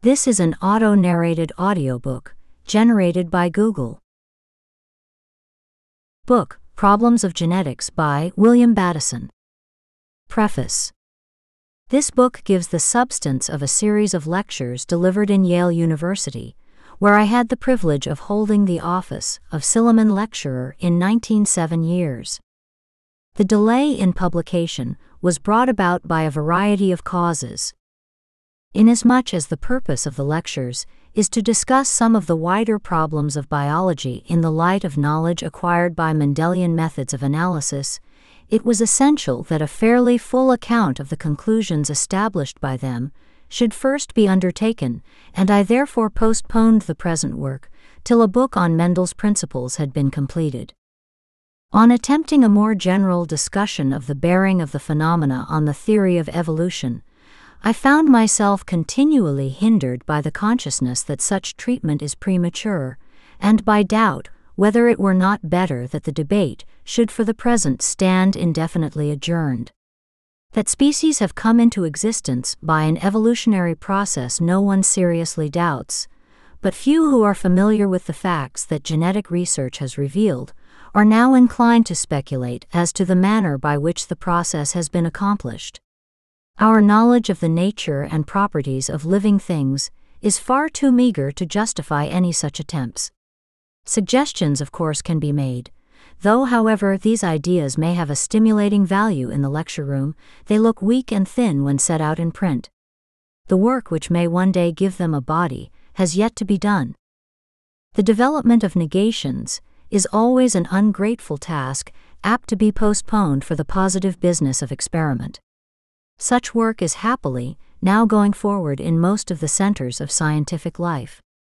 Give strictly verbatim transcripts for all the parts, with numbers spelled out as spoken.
This is an auto-narrated audiobook, generated by Google. Book, Problems of Genetics by William Bateson. Preface. This book gives the substance of a series of lectures delivered in Yale University, where I had the privilege of holding the office of Silliman Lecturer in nineteen oh seven years. The delay in publication was brought about by a variety of causes. Inasmuch as the purpose of the lectures is to discuss some of the wider problems of biology in the light of knowledge acquired by Mendelian methods of analysis, it was essential that a fairly full account of the conclusions established by them should first be undertaken, and I therefore postponed the present work till a book on Mendel's principles had been completed. On attempting a more general discussion of the bearing of the phenomena on the theory of evolution, I found myself continually hindered by the consciousness that such treatment is premature, and by doubt whether it were not better that the debate should for the present stand indefinitely adjourned. That species have come into existence by an evolutionary process no one seriously doubts, but few who are familiar with the facts that genetic research has revealed are now inclined to speculate as to the manner by which the process has been accomplished. Our knowledge of the nature and properties of living things is far too meager to justify any such attempts. Suggestions, of course, can be made. Though, however, these ideas may have a stimulating value in the lecture room, they look weak and thin when set out in print. The work which may one day give them a body has yet to be done. The development of negations is always an ungrateful task, apt to be postponed for the positive business of experiment. Such work is happily now going forward in most of the centers of scientific life.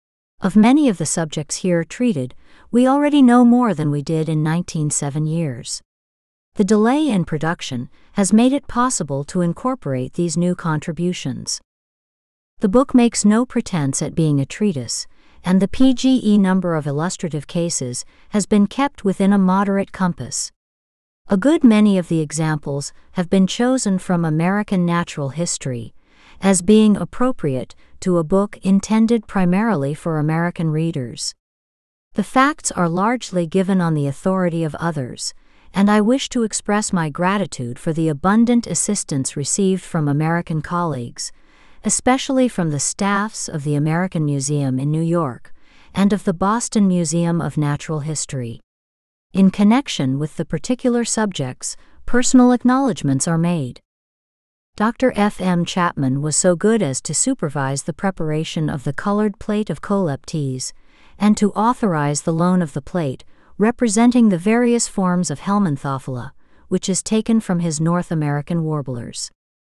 Of many of the subjects here treated, we already know more than we did in nineteen oh seven years. The delay in production has made it possible to incorporate these new contributions. The book makes no pretense at being a treatise, and the P G E number of illustrative cases has been kept within a moderate compass. A good many of the examples have been chosen from American natural history, as being appropriate to a book intended primarily for American readers. The facts are largely given on the authority of others, and I wish to express my gratitude for the abundant assistance received from American colleagues, especially from the staffs of the American Museum in New York and of the Boston Museum of Natural History. In connection with the particular subjects, personal acknowledgments are made. Doctor F M Chapman was so good as to supervise the preparation of the colored plate of coleptes, and to authorize the loan of the plate representing the various forms of Helminthophila, which is taken from his North American warblers.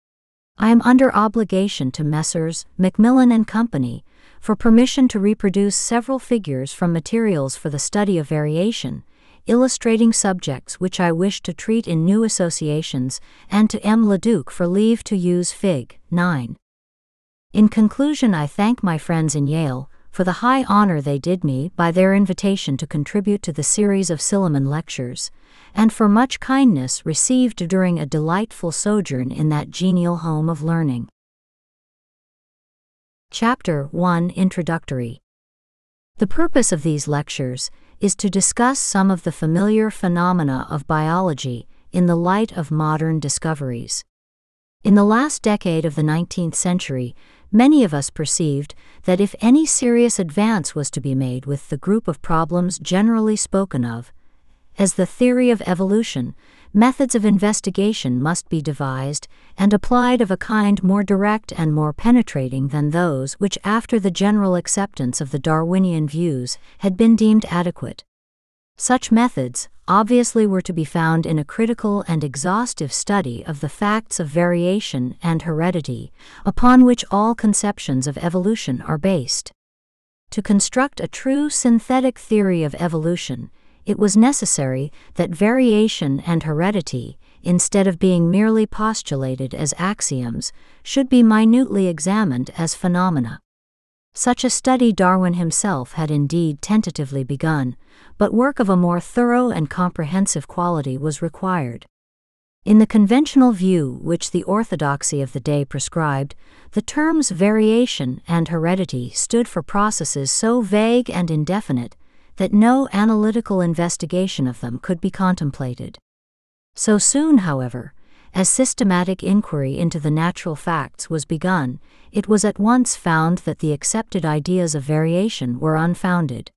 I am under obligation to Messrs. Macmillan and Company for permission to reproduce several figures from materials for the study of variation, illustrating subjects which I wish to treat in new associations, and to M. Leduc for leave to use Fig. nine. In conclusion, I thank my friends in Yale for the high honor they did me by their invitation to contribute to the series of Silliman lectures, and for much kindness received during a delightful sojourn in that genial home of learning. Chapter one. Introductory. The purpose of these lectures is to discuss some of the familiar phenomena of biology in the light of modern discoveries. In the last decade of the nineteenth century, many of us perceived that if any serious advance was to be made with the group of problems generally spoken of as the theory of evolution, methods of investigation must be devised and applied of a kind more direct and more penetrating than those which, after the general acceptance of the Darwinian views, had been deemed adequate. Such methods, obviously, were to be found in a critical and exhaustive study of the facts of variation and heredity, upon which all conceptions of evolution are based. To construct a true synthetic theory of evolution, it was necessary that variation and heredity, instead of being merely postulated as axioms, should be minutely examined as phenomena. Such a study Darwin himself had indeed tentatively begun, but work of a more thorough and comprehensive quality was required. In the conventional view which the orthodoxy of the day prescribed, the terms variation and heredity stood for processes so vague and indefinite that no analytical investigation of them could be contemplated. So soon, however, as systematic inquiry into the natural facts was begun, it was at once found that the accepted ideas of variation were unfounded.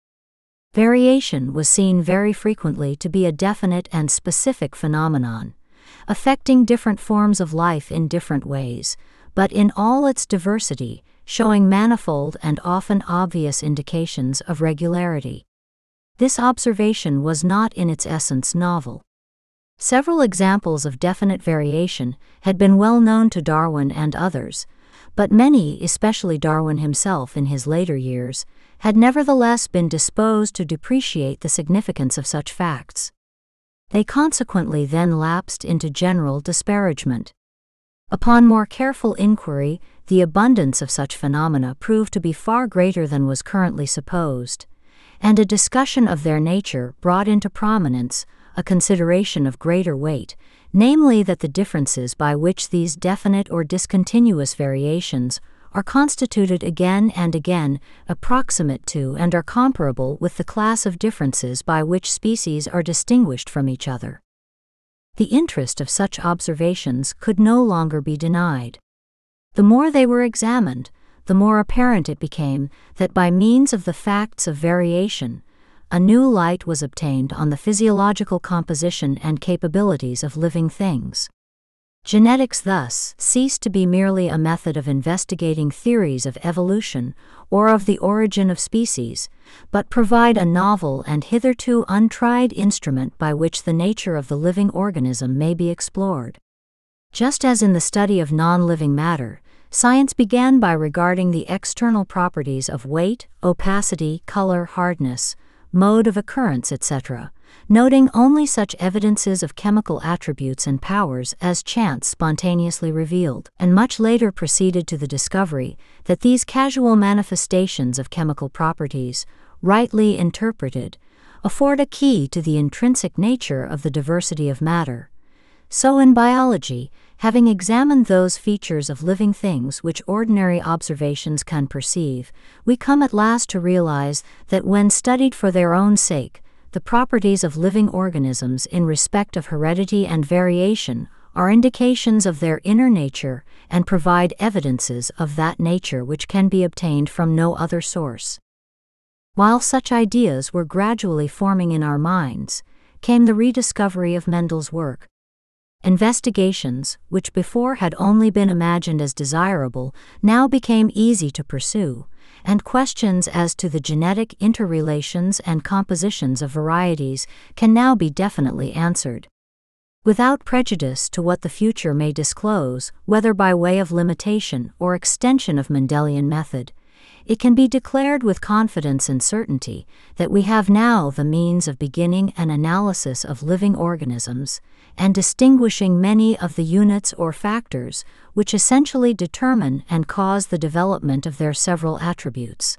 Variation was seen very frequently to be a definite and specific phenomenon, affecting different forms of life in different ways, but in all its diversity, showing manifold and often obvious indications of regularity. This observation was not in its essence novel. Several examples of definite variation had been well known to Darwin and others, but many, especially Darwin himself in his later years, had nevertheless been disposed to depreciate the significance of such facts. They consequently then lapsed into general disparagement. Upon more careful inquiry, the abundance of such phenomena proved to be far greater than was currently supposed, and a discussion of their nature brought into prominence a consideration of greater weight, namely that the differences by which these definite or discontinuous variations are constituted again and again approximate to and are comparable with the class of differences by which species are distinguished from each other. The interest of such observations could no longer be denied. The more they were examined, the more apparent it became that by means of the facts of variation, a new light was obtained on the physiological composition and capabilities of living things. Genetics thus ceased to be merely a method of investigating theories of evolution or of the origin of species, but provide a novel and hitherto untried instrument by which the nature of the living organism may be explored. Just as in the study of non-living matter, science began by regarding the external properties of weight, opacity, color, hardness, mode of occurrence, et cetera, noting only such evidences of chemical attributes and powers as chance spontaneously revealed, and much later proceeded to the discovery that these casual manifestations of chemical properties, rightly interpreted, afford a key to the intrinsic nature of the diversity of matter. So in biology, having examined those features of living things which ordinary observations can perceive, we come at last to realize that when studied for their own sake, the properties of living organisms in respect of heredity and variation are indications of their inner nature and provide evidences of that nature which can be obtained from no other source. While such ideas were gradually forming in our minds, came the rediscovery of Mendel's work. Investigations, which before had only been imagined as desirable, now became easy to pursue, and questions as to the genetic interrelations and compositions of varieties can now be definitely answered. Without prejudice to what the future may disclose, whether by way of limitation or extension of Mendelian method, it can be declared with confidence and certainty that we have now the means of beginning an analysis of living organisms and distinguishing many of the units or factors which essentially determine and cause the development of their several attributes.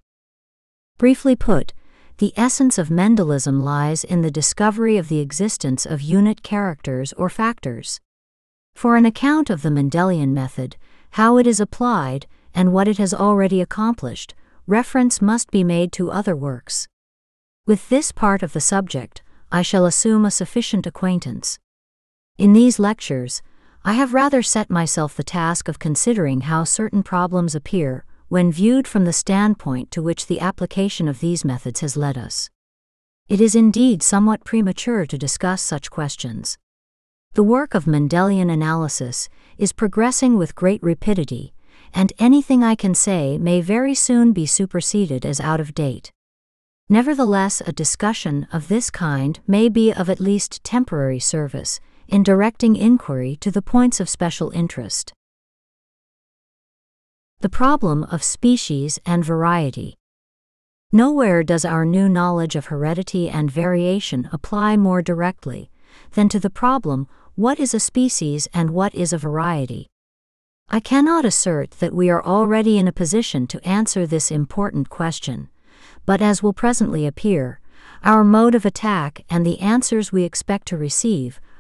Briefly put, the essence of Mendelism lies in the discovery of the existence of unit characters or factors. For an account of the Mendelian method, how it is applied, and what it has already accomplished, reference must be made to other works. With this part of the subject, I shall assume a sufficient acquaintance. In these lectures, I have rather set myself the task of considering how certain problems appear when viewed from the standpoint to which the application of these methods has led us. It is indeed somewhat premature to discuss such questions. The work of Mendelian analysis is progressing with great rapidity, and anything I can say may very soon be superseded as out of date. Nevertheless, a discussion of this kind may be of at least temporary service in directing inquiry to the points of special interest. The problem of species and variety. Nowhere does our new knowledge of heredity and variation apply more directly than to the problem, what is a species and what is a variety? I cannot assert that we are already in a position to answer this important question, but as will presently appear, our mode of attack and the answers we expect to receive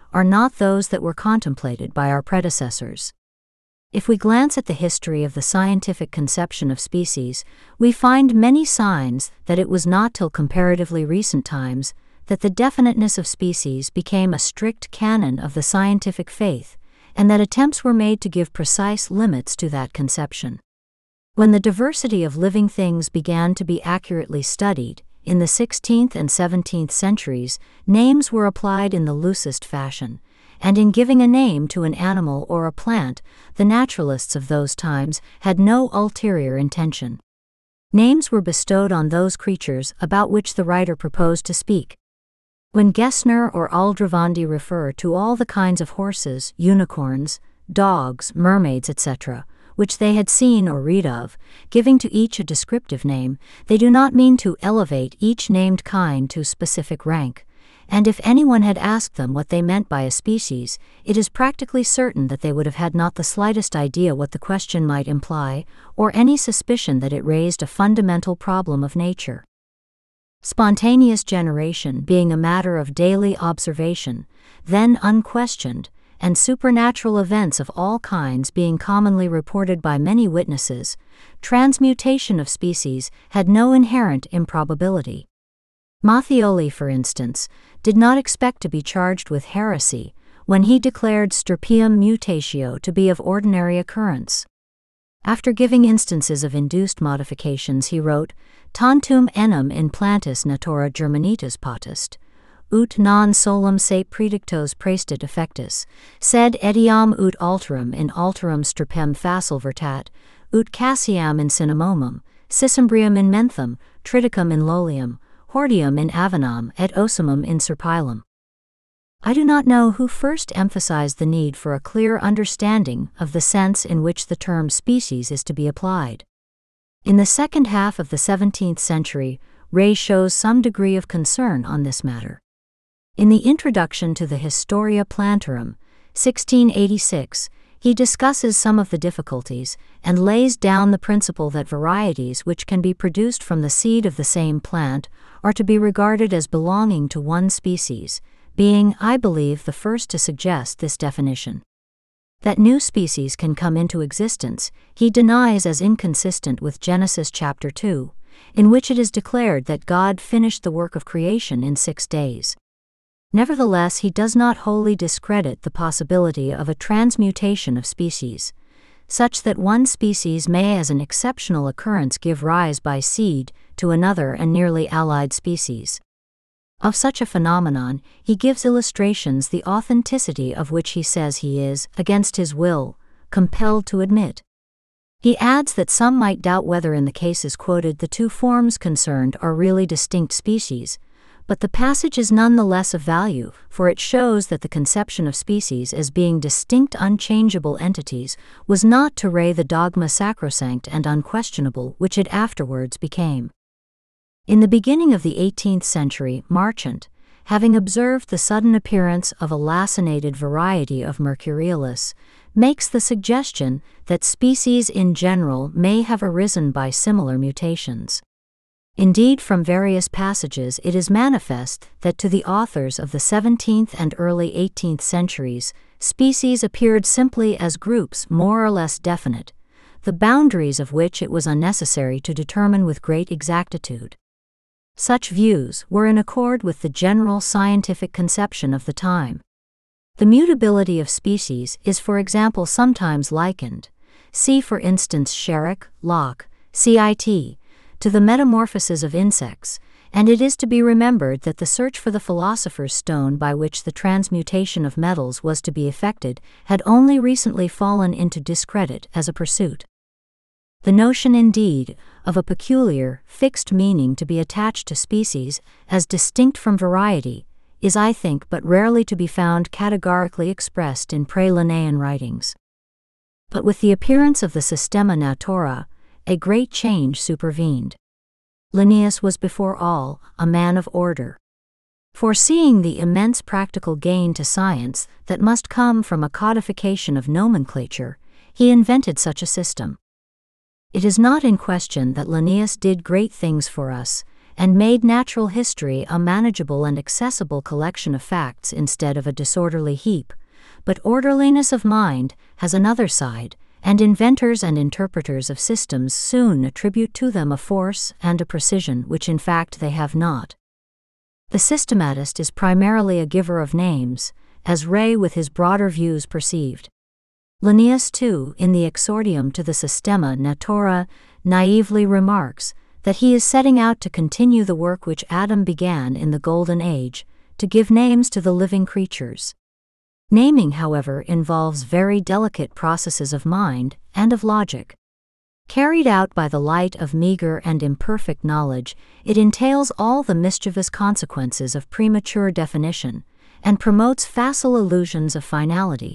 are not those that were contemplated by our predecessors. If we glance at the history of the scientific conception of species, we find many signs that it was not till comparatively recent times that the definiteness of species became a strict canon of the scientific faith, and that attempts were made to give precise limits to that conception. When the diversity of living things began to be accurately studied, in the sixteenth and seventeenth centuries, names were applied in the loosest fashion, and in giving a name to an animal or a plant, the naturalists of those times had no ulterior intention. Names were bestowed on those creatures about which the writer proposed to speak. When Gessner or Aldrovandi refer to all the kinds of horses, unicorns, dogs, mermaids, et cetera, which they had seen or read of, giving to each a descriptive name, they do not mean to elevate each named kind to specific rank, and if anyone had asked them what they meant by a species, it is practically certain that they would have had not the slightest idea what the question might imply, or any suspicion that it raised a fundamental problem of nature. Spontaneous generation being a matter of daily observation, then unquestioned, and supernatural events of all kinds being commonly reported by many witnesses, transmutation of species had no inherent improbability. Mattioli, for instance, did not expect to be charged with heresy when he declared stirpium mutatio to be of ordinary occurrence. After giving instances of induced modifications, he wrote, Tantum enim in plantis natura germanitas potest, ut non solum se predictos praestit effectus, sed etiam ut alterum in alterum stirpem facil vertat, ut cassiam in cinnamomum, sicimbrium in menthum, triticum in lolium, hordeum in avenam, et ocimum in serpylum. I do not know who first emphasized the need for a clear understanding of the sense in which the term species is to be applied. In the second half of the seventeenth century, Ray shows some degree of concern on this matter. In the introduction to the Historia Plantarum, sixteen eighty-six, he discusses some of the difficulties and lays down the principle that varieties which can be produced from the seed of the same plant are to be regarded as belonging to one species, being, I believe, the first to suggest this definition. That new species can come into existence, he denies as inconsistent with Genesis chapter two, in which it is declared that God finished the work of creation in six days. Nevertheless, he does not wholly discredit the possibility of a transmutation of species, such that one species may as an exceptional occurrence give rise by seed to another and nearly allied species. Of such a phenomenon, he gives illustrations the authenticity of which he says he is, against his will, compelled to admit. He adds that some might doubt whether in the cases quoted the two forms concerned are really distinct species, but the passage is none the less of value, for it shows that the conception of species as being distinct unchangeable entities was not to Ray the dogma sacrosanct and unquestionable which it afterwards became. In the beginning of the eighteenth century, Marchant, having observed the sudden appearance of a lacinated variety of Mercurialis, makes the suggestion that species in general may have arisen by similar mutations. Indeed, from various passages it is manifest that to the authors of the seventeenth and early eighteenth centuries, species appeared simply as groups more or less definite, the boundaries of which it was unnecessary to determine with great exactitude. Such views were in accord with the general scientific conception of the time. The mutability of species is, for example, sometimes likened, see for instance Sherrick, Locke, cit, to the metamorphoses of insects, and it is to be remembered that the search for the philosopher's stone by which the transmutation of metals was to be effected had only recently fallen into discredit as a pursuit. The notion, indeed, of a peculiar, fixed meaning to be attached to species as distinct from variety is, I think, but rarely to be found categorically expressed in pre-Linnaean writings. But with the appearance of the Systema Natura, a great change supervened. Linnaeus was before all a man of order. Foreseeing the immense practical gain to science that must come from a codification of nomenclature, he invented such a system. It is not in question that Linnaeus did great things for us, and made natural history a manageable and accessible collection of facts instead of a disorderly heap. But orderliness of mind has another side, and inventors and interpreters of systems soon attribute to them a force and a precision which in fact they have not. The systematist is primarily a giver of names, as Ray with his broader views perceived. Linnaeus, too, in the exordium to the Systema Natura, naively remarks that he is setting out to continue the work which Adam began in the Golden Age, to give names to the living creatures. Naming, however, involves very delicate processes of mind and of logic. Carried out by the light of meager and imperfect knowledge, it entails all the mischievous consequences of premature definition, and promotes facile illusions of finality.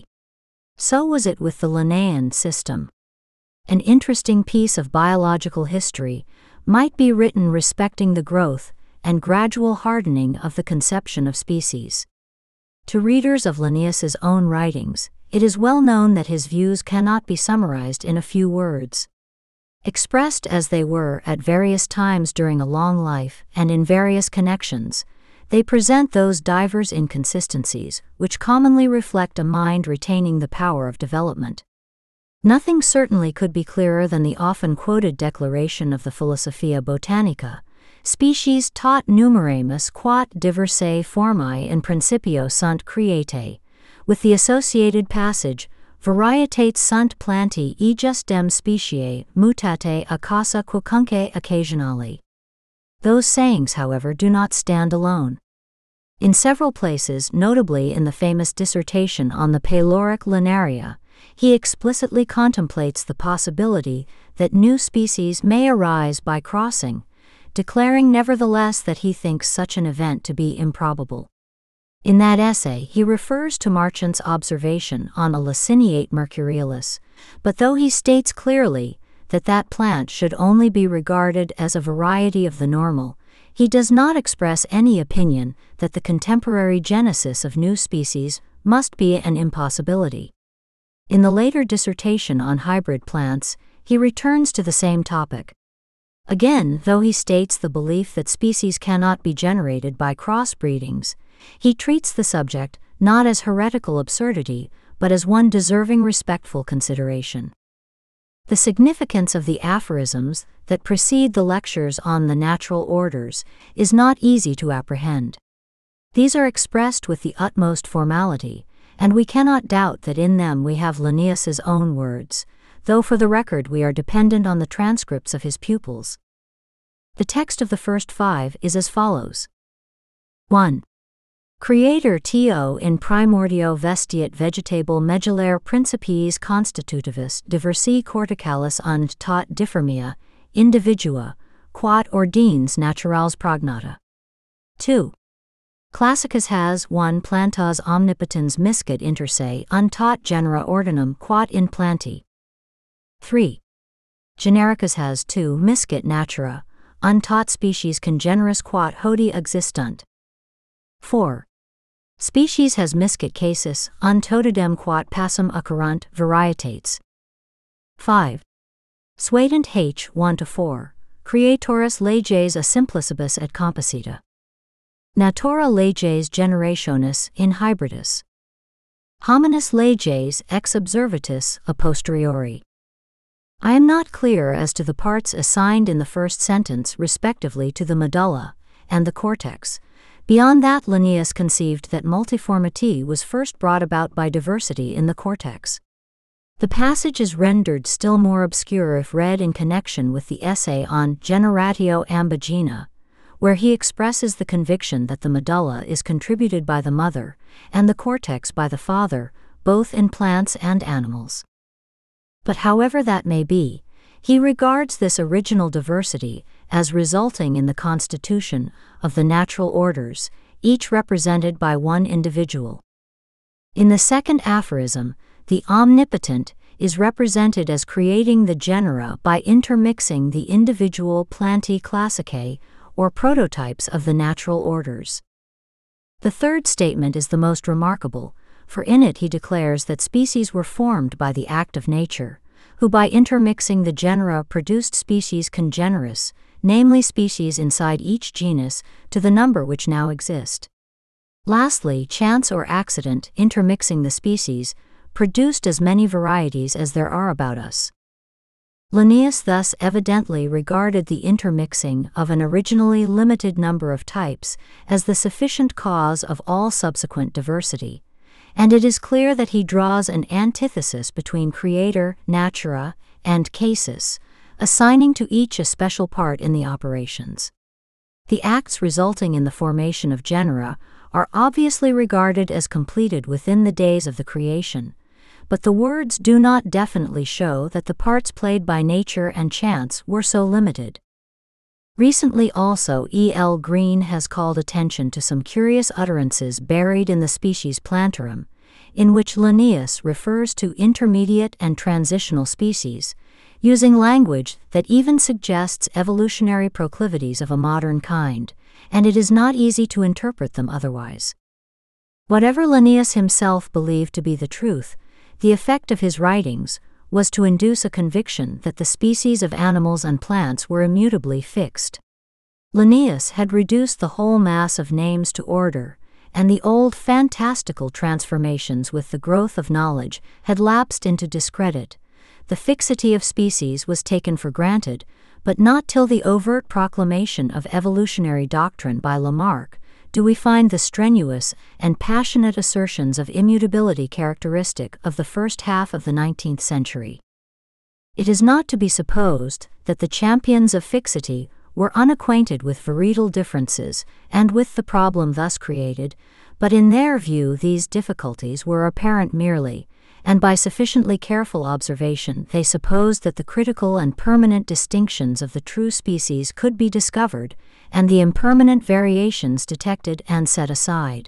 So was it with the Linnaean system. An interesting piece of biological history might be written respecting the growth and gradual hardening of the conception of species. To readers of Linnaeus's own writings, it is well known that his views cannot be summarized in a few words. Expressed as they were at various times during a long life and in various connections, they present those divers inconsistencies which commonly reflect a mind retaining the power of development. Nothing certainly could be clearer than the often quoted declaration of the Philosophia Botanica: species tot numeramus quat diversae formae in principio sunt creatae, with the associated passage, varietate sunt plantae ejus dem speciae mutate a causa quocunque occasionali. Those sayings, however, do not stand alone. In several places, notably in the famous dissertation on the Pyloric Linaria, he explicitly contemplates the possibility that new species may arise by crossing, declaring nevertheless that he thinks such an event to be improbable. In that essay he refers to Marchant's observation on a Laciniate mercurialis, but though he states clearly that that plant should only be regarded as a variety of the normal, he does not express any opinion that the contemporary genesis of new species must be an impossibility. In the later dissertation on hybrid plants, he returns to the same topic. Again, though he states the belief that species cannot be generated by crossbreedings, he treats the subject not as heretical absurdity, but as one deserving respectful consideration. The significance of the aphorisms that precede the lectures on the natural orders is not easy to apprehend. These are expressed with the utmost formality, and we cannot doubt that in them we have Linnaeus's own words, though for the record we are dependent on the transcripts of his pupils. The text of the first five is as follows. one. Creator to in primordio vestiat vegetable medullare principiis constitutivus diversi corticalis und tot differmia, individua, quod ordines naturals prognata. two. Classicus has one plantas omnipotens miscat inter se untot genera ordinum quod in planti. three. Genericus has two miscat natura, untot species congeneris quod hodie existunt. four. Species has miscat casus, untotidem quod passum occurrunt varietates. five. Suadent h one to four, creatoris leges a simplicibus et composita. Natura leges generationis in hybridis. Hominis leges ex observatis a posteriori. I am not clear as to the parts assigned in the first sentence respectively to the medulla and the cortex. Beyond that, Linnaeus conceived that multiformity was first brought about by diversity in the cortex. The passage is rendered still more obscure if read in connection with the essay on Generatio Ambigena, where he expresses the conviction that the medulla is contributed by the mother and the cortex by the father, both in plants and animals. But however that may be, he regards this original diversity as resulting in the constitution of the natural orders, each represented by one individual. In the second aphorism, the omnipotent is represented as creating the genera by intermixing the individual plantae classicae, or prototypes of the natural orders. The third statement is the most remarkable, for in it he declares that species were formed by the act of nature, who by intermixing the genera produced species congeneris, namely species inside each genus, to the number which now exist. Lastly, chance or accident, intermixing the species, produced as many varieties as there are about us. Linnaeus thus evidently regarded the intermixing of an originally limited number of types as the sufficient cause of all subsequent diversity, and it is clear that he draws an antithesis between creator, natura, and casus, assigning to each a special part in the operations. The acts resulting in the formation of genera are obviously regarded as completed within the days of the creation, but the words do not definitely show that the parts played by nature and chance were so limited. Recently also E L Green has called attention to some curious utterances buried in the species Plantarum, in which Linnaeus refers to intermediate and transitional species, using language that even suggests evolutionary proclivities of a modern kind, and it is not easy to interpret them otherwise. Whatever Linnaeus himself believed to be the truth, the effect of his writings was to induce a conviction that the species of animals and plants were immutably fixed. Linnaeus had reduced the whole mass of names to order, and the old fantastical transformations with the growth of knowledge had lapsed into discredit. The fixity of species was taken for granted, but not till the overt proclamation of evolutionary doctrine by Lamarck do we find the strenuous and passionate assertions of immutability characteristic of the first half of the nineteenth century. It is not to be supposed that the champions of fixity were unacquainted with varietal differences and with the problem thus created, but in their view these difficulties were apparent merely, and by sufficiently careful observation they supposed that the critical and permanent distinctions of the true species could be discovered, and the impermanent variations detected and set aside.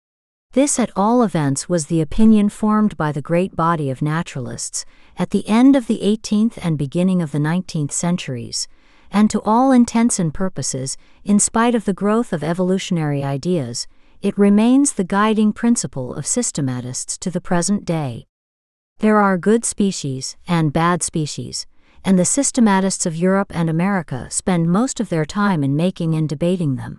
This at all events was the opinion formed by the great body of naturalists at the end of the eighteenth and beginning of the nineteenth centuries, and to all intents and purposes, in spite of the growth of evolutionary ideas, it remains the guiding principle of systematists to the present day. There are good species and bad species, and the systematists of Europe and America spend most of their time in making and debating them.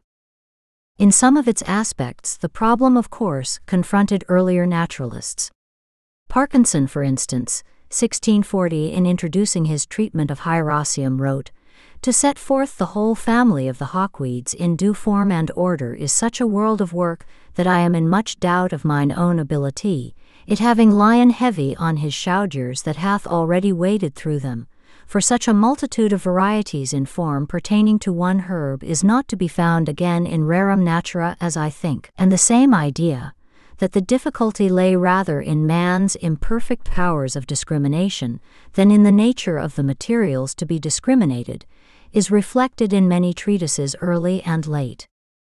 In some of its aspects, the problem, of course, confronted earlier naturalists. Parkinson, for instance, sixteen forty, in introducing his treatment of Hieracium, wrote, "To set forth the whole family of the hawkweeds in due form and order is such a world of work that I am in much doubt of mine own ability, it having lion heavy on his shouders that hath already waded through them, for such a multitude of varieties in form pertaining to one herb is not to be found again in rerum natura as I think." And the same idea, that the difficulty lay rather in man's imperfect powers of discrimination than in the nature of the materials to be discriminated, is reflected in many treatises early and late.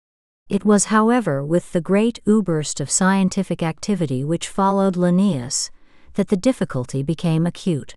It was, however, with the great outburst of scientific activity which followed Linnaeus, that the difficulty became acute.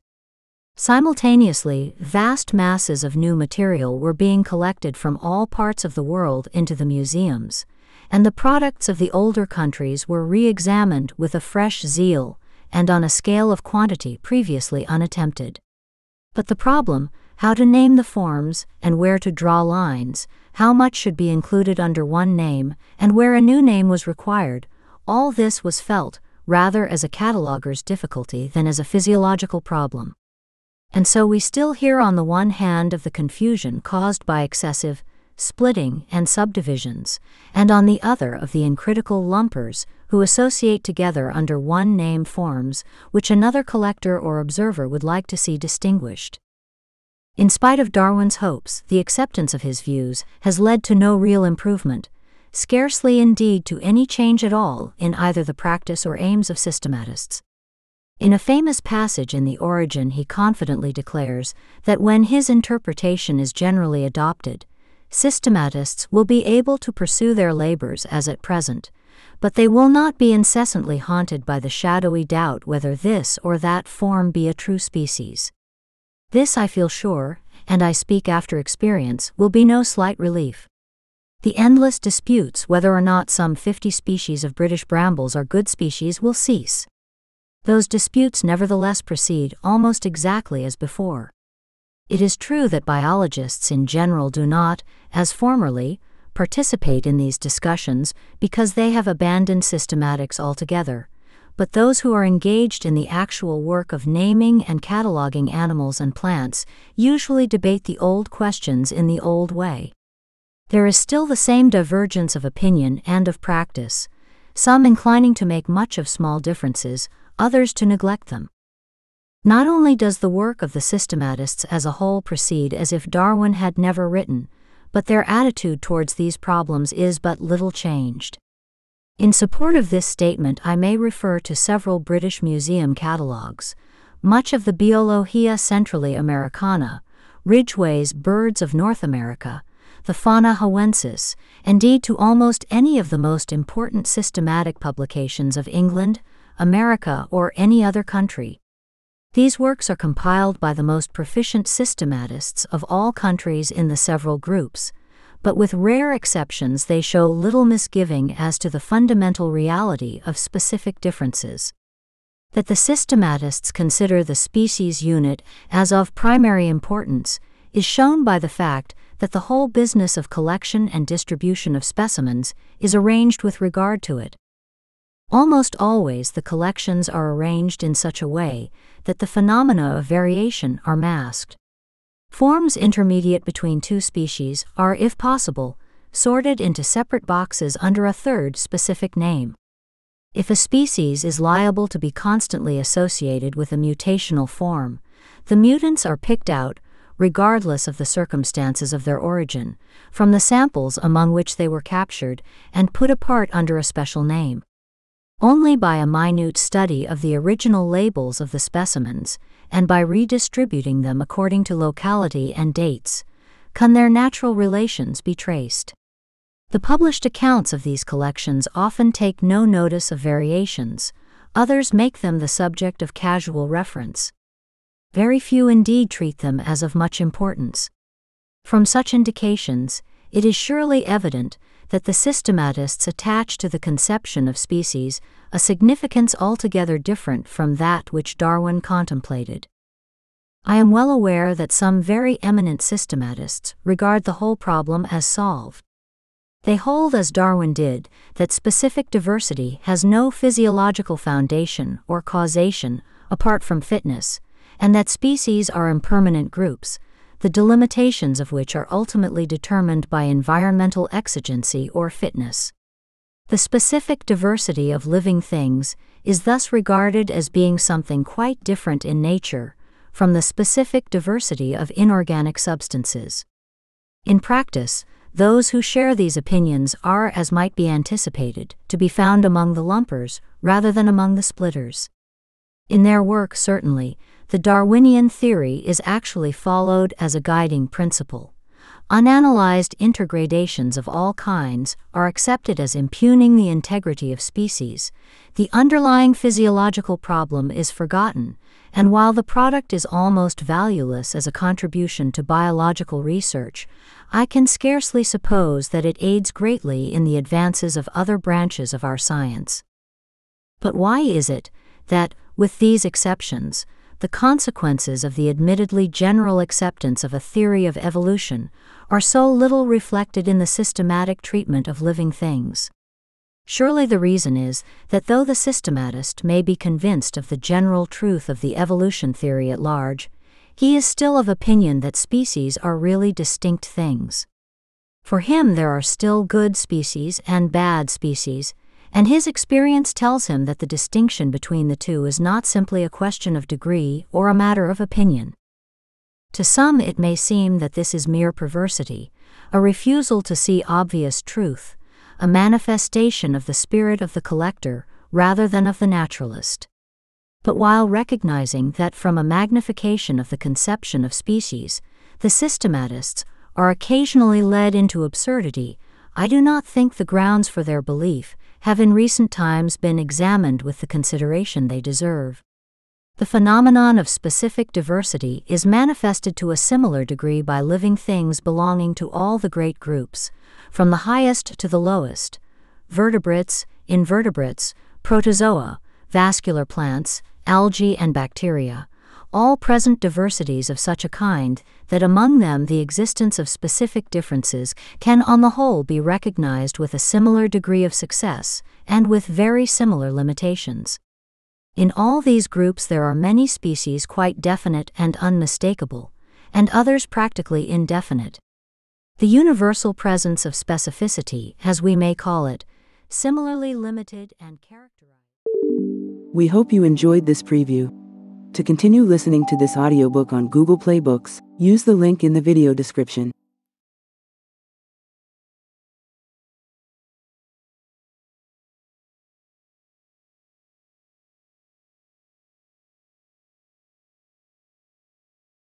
Simultaneously, vast masses of new material were being collected from all parts of the world into the museums, and the products of the older countries were re-examined with a fresh zeal and on a scale of quantity previously unattempted. But the problem, how to name the forms, and where to draw lines, how much should be included under one name, and where a new name was required, all this was felt rather as a cataloger's difficulty than as a physiological problem. And so we still hear on the one hand of the confusion caused by excessive splitting and subdivisions, and on the other of the uncritical lumpers who associate together under one name forms which another collector or observer would like to see distinguished. In spite of Darwin's hopes, the acceptance of his views has led to no real improvement, scarcely indeed to any change at all in either the practice or aims of systematists. In a famous passage in The Origin he confidently declares that when his interpretation is generally adopted, systematists will be able to pursue their labors as at present, but they will not be incessantly haunted by the shadowy doubt whether this or that form be a true species. This I feel sure, and I speak after experience, will be no slight relief. The endless disputes whether or not some fifty species of British brambles are good species will cease. Those disputes nevertheless proceed almost exactly as before. It is true that biologists in general do not, as formerly, participate in these discussions because they have abandoned systematics altogether, but those who are engaged in the actual work of naming and cataloging animals and plants usually debate the old questions in the old way. There is still the same divergence of opinion and of practice, some inclining to make much of small differences, others to neglect them. Not only does the work of the systematists as a whole proceed as if Darwin had never written, but their attitude towards these problems is but little changed. In support of this statement, I may refer to several British Museum catalogues, much of the Biologia Centrale Americana, Ridgway's Birds of North America, the Fauna Hauensis, indeed to almost any of the most important systematic publications of England, America, or any other country. These works are compiled by the most proficient systematists of all countries in the several groups, but with rare exceptions they show little misgiving as to the fundamental reality of specific differences. That the systematists consider the species unit as of primary importance is shown by the fact that the whole business of collection and distribution of specimens is arranged with regard to it. Almost always the collections are arranged in such a way that the phenomena of variation are masked. Forms intermediate between two species are, if possible, sorted into separate boxes under a third specific name. If a species is liable to be constantly associated with a mutational form, the mutants are picked out, regardless of the circumstances of their origin, from the samples among which they were captured and put apart under a special name. Only by a minute study of the original labels of the specimens, and by redistributing them according to locality and dates, can their natural relations be traced. The published accounts of these collections often take no notice of variations, others make them the subject of casual reference. Very few indeed treat them as of much importance. From such indications, it is surely evident that the systematists attach to the conception of species a significance altogether different from that which Darwin contemplated. I am well aware that some very eminent systematists regard the whole problem as solved. They hold, as Darwin did, that specific diversity has no physiological foundation or causation apart from fitness, and that species are impermanent groups, the delimitations of which are ultimately determined by environmental exigency or fitness. The specific diversity of living things is thus regarded as being something quite different in nature from the specific diversity of inorganic substances. In practice, those who share these opinions are, as might be anticipated, to be found among the lumpers rather than among the splitters. In their work, certainly, the Darwinian theory is actually followed as a guiding principle. Unanalyzed intergradations of all kinds are accepted as impugning the integrity of species. The underlying physiological problem is forgotten, and while the product is almost valueless as a contribution to biological research, I can scarcely suppose that it aids greatly in the advances of other branches of our science. But why is it that, with these exceptions, the consequences of the admittedly general acceptance of a theory of evolution are so little reflected in the systematic treatment of living things? Surely the reason is that though the systematist may be convinced of the general truth of the evolution theory at large, he is still of opinion that species are really distinct things. For him there are still good species and bad species, and his experience tells him that the distinction between the two is not simply a question of degree or a matter of opinion. To some it may seem that this is mere perversity, a refusal to see obvious truth, a manifestation of the spirit of the collector rather than of the naturalist. But while recognizing that from a magnification of the conception of species, the systematists are occasionally led into absurdity, I do not think the grounds for their belief have in recent times been examined with the consideration they deserve. The phenomenon of specific diversity is manifested to a similar degree by living things belonging to all the great groups, from the highest to the lowest: vertebrates, invertebrates, protozoa, vascular plants, algae and bacteria. all present diversities of such a kind that among them the existence of specific differences can on the whole be recognized with a similar degree of success, and with very similar limitations. In all these groups there are many species quite definite and unmistakable, and others practically indefinite. The universal presence of specificity, as we may call it, similarly limited and characterized. We hope you enjoyed this preview. To continue listening to this audiobook on Google Play Books, use the link in the video description.